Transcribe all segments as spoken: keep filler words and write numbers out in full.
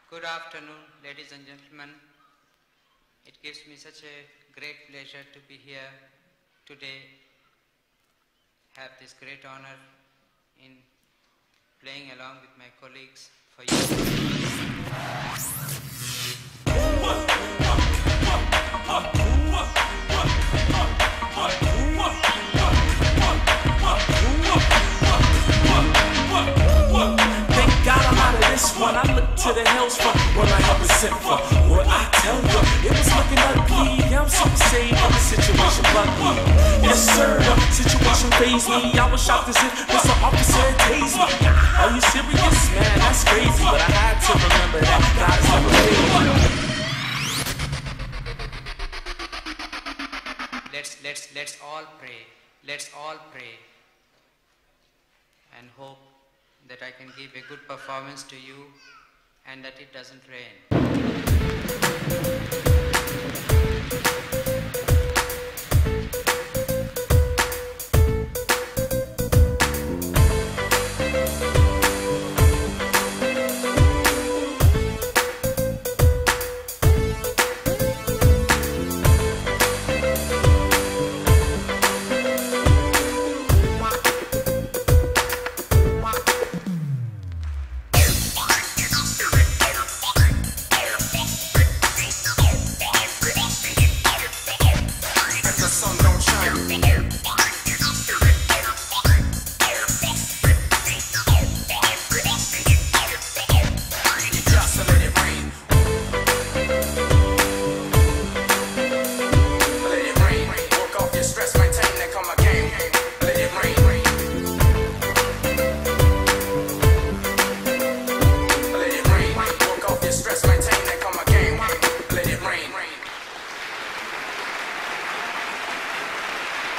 Good afternoon, ladies and gentlemen. It gives me such a great pleasure to be here today, have this great honor in playing along with my colleagues for you. Thank God I'm out of this one. I look to the hills for what I have been sent for. What I tell you, it was looking ugly. I'm so saved from the situation plugged me. Yes sir, the situation fazed me. I was shocked as if this an officer had tased me. Are you serious? Man, that's crazy. But I had to remember that God has never failed me. Let's, let's, let's all pray. Let's all pray and hope that I can give a good performance to you and that it doesn't rain.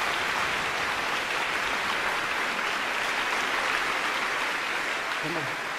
Come on.